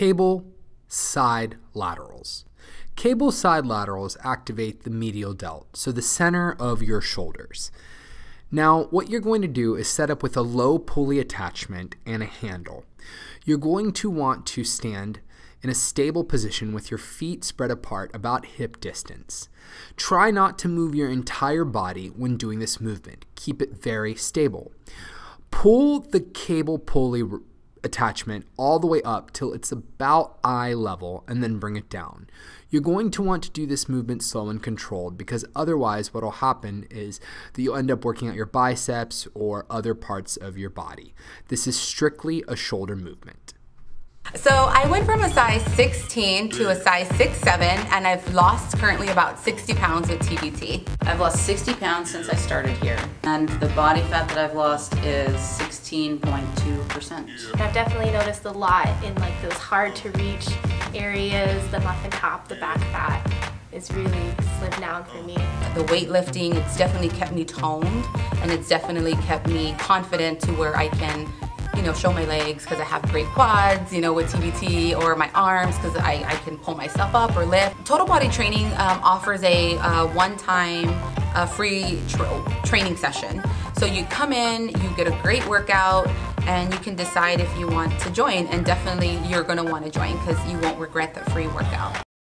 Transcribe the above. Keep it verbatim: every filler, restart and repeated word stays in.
Cable side laterals. Cable side laterals activate the medial delt, so the center of your shoulders. Now, what you're going to do is set up with a low pulley attachment and a handle. You're going to want to stand in a stable position with your feet spread apart about hip distance. Try not to move your entire body when doing this movement. Keep it very stable. Pull the cable pulley attachment all the way up till it's about eye level and then bring it down. You're going to want to do this movement slow and controlled, because otherwise what will happen is that you'll end up working out your biceps or other parts of your body. This is strictly a shoulder movement. So I went from a size sixteen to a size six seven, and I've lost currently about sixty pounds with T B T. I've lost sixty pounds since I started here, and the body fat that I've lost is sixteen point two percent. I've definitely noticed a lot in like those hard to reach areas, the muffin top, the back fat is really slimmed down for me. The weightlifting, it's definitely kept me toned, and it's definitely kept me confident to where I can, you know, show my legs because I have great quads, you know, with T B T, or my arms because I, I can pull myself up or lift. Total Body Training um, offers a uh, one-time uh, free tra training session. So you come in, you get a great workout, and you can decide if you want to join, and definitely you're going to want to join because you won't regret the free workout.